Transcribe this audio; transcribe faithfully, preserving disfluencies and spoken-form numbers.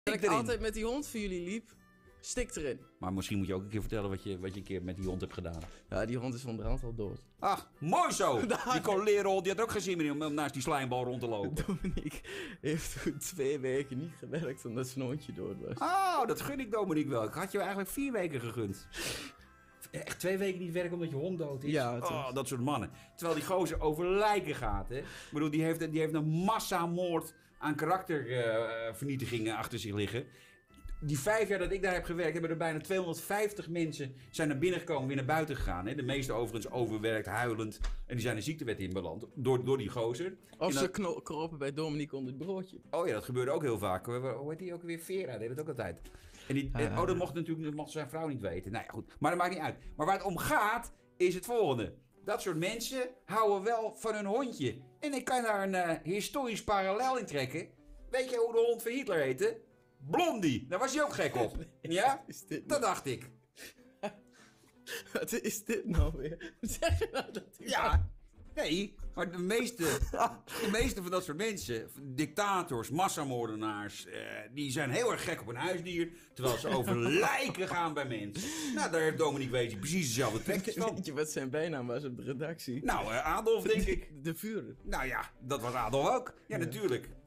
dat ik erin. altijd met die hond voor jullie liep. Stik erin. Maar misschien moet je ook een keer vertellen wat je, wat je een keer met die hond hebt gedaan. Ja, die hond is onderhand al dood. Ach, mooi zo! Die kolerol, die had ook geen zin meer om naast die slijmbal rond te lopen. Dominique heeft toen twee weken niet gewerkt omdat zijn hondje dood was. Oh, dat gun ik Dominique wel. Ik had je eigenlijk vier weken gegund. Echt twee weken niet werken omdat je hond dood is? Ja, het oh, dat soort mannen. Terwijl die gozer over lijken gaat, hè. Ik bedoel, die heeft, die heeft een massamoord aan karaktervernietigingen uh, achter zich liggen. Die vijf jaar dat ik daar heb gewerkt, hebben er bijna tweehonderdvijftig mensen zijn naar binnen gekomen, weer naar buiten gegaan. Hè? De meeste overigens overwerkt, huilend. En die zijn de ziektewet in beland door, door die gozer. Of en ze dan... kropen bij Dominique onder het broodje. Oh ja, dat gebeurde ook heel vaak. Hoe heet die ook weer? Vera, deed dat ook altijd. En die, ja, ja. Oh, dat mocht natuurlijk dat mocht zijn vrouw niet weten. Nou ja, goed. Maar dat maakt niet uit. Maar waar het om gaat, is het volgende. Dat soort mensen houden wel van hun hondje. En ik kan daar een uh, historisch parallel in trekken. Weet je hoe de hond van Hitler heette? Blondie. Daar was hij ook gek op. Ja? Dat dacht ik. Wat is dit nou weer? Wat zeg je nou dat hij... Ja. Nee, maar de meeste, de meeste van dat soort mensen, dictators, massamoordenaars, eh, die zijn heel erg gek op een huisdier, terwijl ze over lijken gaan bij mensen. Nou, daar heeft Dominique Weesje precies dezelfde trekjes van. Weet je wat zijn bijnaam was op de redactie? Nou, uh, Adolf, denk ik. De, de Vuren. Nou ja, dat was Adolf ook. Ja, ja. Natuurlijk.